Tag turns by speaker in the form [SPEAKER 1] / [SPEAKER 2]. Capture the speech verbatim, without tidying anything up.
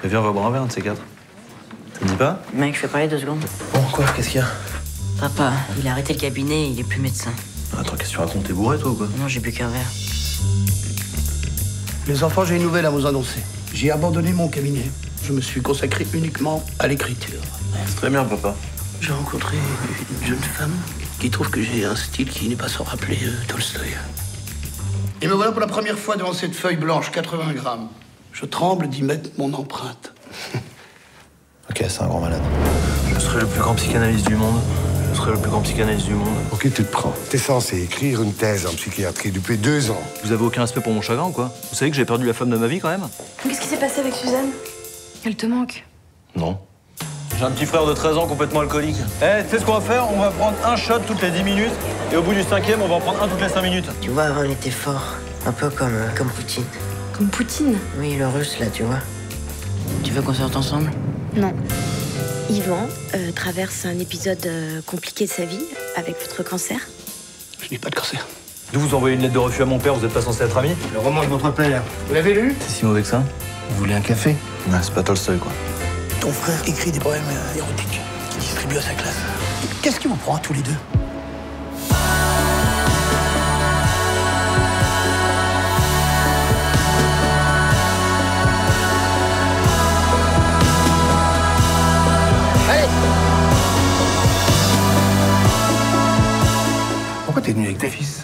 [SPEAKER 1] Mais viens, on va boire un verre, un de ces quatre. Ça te dit pas?
[SPEAKER 2] Mec, je fais parler deux secondes.
[SPEAKER 1] Bon, quoi? Qu'est-ce qu'il y a?
[SPEAKER 2] Papa, il a arrêté le cabinet, il est plus médecin.
[SPEAKER 1] Attends, qu'est-ce que tu racontes? T'es bourré, toi, ou quoi?
[SPEAKER 2] Non, j'ai bu qu'un verre.
[SPEAKER 3] Les enfants, j'ai une nouvelle à vous annoncer. J'ai abandonné mon cabinet. Je me suis consacré uniquement à l'écriture.
[SPEAKER 1] C'est très bien, papa.
[SPEAKER 3] J'ai rencontré une jeune femme qui trouve que j'ai un style qui n'est pas sans rappeler euh, Tolstoï. Et me voilà pour la première fois devant cette feuille blanche, quatre-vingts grammes. Je tremble d'y mettre mon empreinte.
[SPEAKER 1] Ok, c'est un grand malade. Je serai le plus grand psychanalyste du monde. Je serai le plus grand psychanalyste du monde.
[SPEAKER 4] Ok, tu te prends. T'es censé écrire une thèse en psychiatrie depuis deux ans.
[SPEAKER 1] Vous avez aucun respect pour mon chagrin ou quoi? Vous savez que j'ai perdu la femme de ma vie quand même?
[SPEAKER 5] Qu'est-ce qui s'est passé avec Suzanne? Elle te manque?
[SPEAKER 1] Non. J'ai un petit frère de treize ans complètement alcoolique. Eh, tu sais ce qu'on va faire? On va prendre un shot toutes les dix minutes et au bout du cinquième, on va en prendre un toutes les cinq minutes.
[SPEAKER 2] Tu vois, avant, il était fort. Un peu comme, euh, comme Poutine.
[SPEAKER 5] Comme Poutine?
[SPEAKER 2] Oui, le russe, là, tu vois. Tu veux qu'on sorte ensemble?
[SPEAKER 5] Non. Yvan euh, traverse un épisode euh, compliqué de sa vie avec votre cancer.
[SPEAKER 3] Je n'ai pas de cancer.
[SPEAKER 1] D'où vous envoyez une lettre de refus à mon père, vous êtes pas censé être amis?
[SPEAKER 4] Le roman de votre père, vous l'avez lu?
[SPEAKER 1] C'est si mauvais que ça?
[SPEAKER 4] Vous voulez un café?
[SPEAKER 1] Ouais, c'est pas Tolstoï, quoi.
[SPEAKER 3] Ton frère écrit des poèmes euh, érotiques qu'il distribue à sa classe. Qu'est-ce qui vous prend à tous les deux? Allez!
[SPEAKER 4] Pourquoi t'es venu avec tes fils?